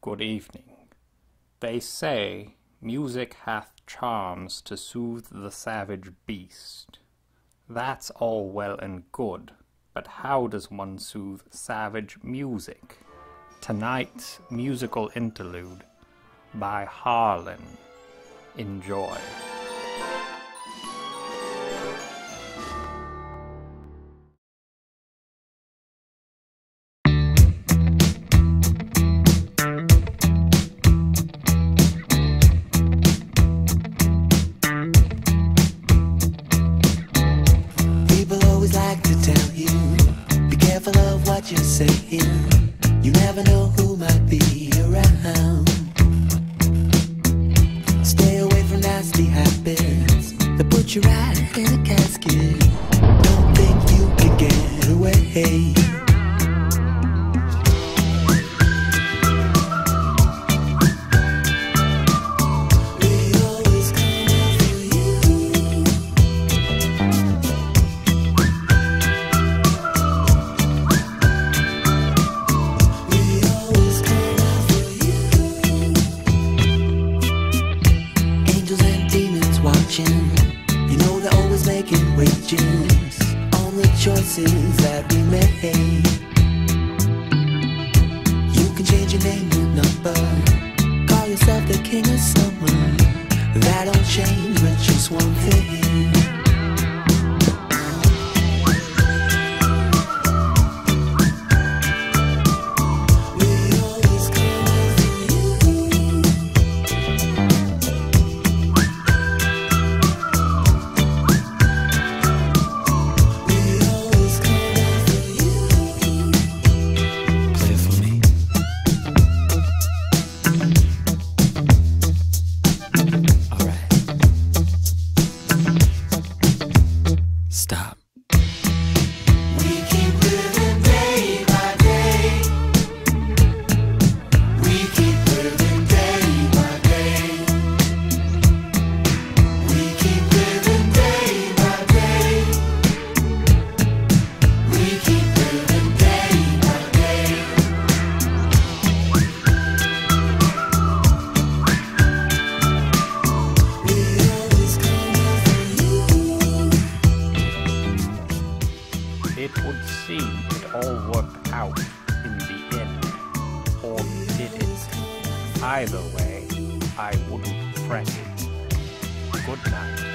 good evening. They say music hath charms to soothe the savage beast. That's all well and good, but how does one soothe savage music? Tonight's musical interlude by Harlan. Enjoy. You're saying you never know who might be around. Stay away from nasty habits that put you right in a casket. Don't think you can get away. You know they're always making wages on the choices that we make. You can change your name and number, call yourself the king of summer. That don't change but just one thing. Stop. We keep living day by day. We keep living day by day. We keep living day by day. We keep living day by day. We always come after you. It would seem it all worked out in the end, or did it? Either way, I wouldn't fret. Good night.